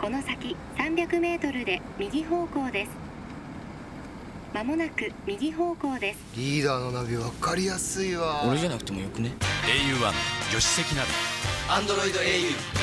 この先300メートルで右方向です。まもなく右方向です。 リーダーのナビ分かりやすいわ。 俺じゃなくてもよくね。 au1 助手席ナビ Android au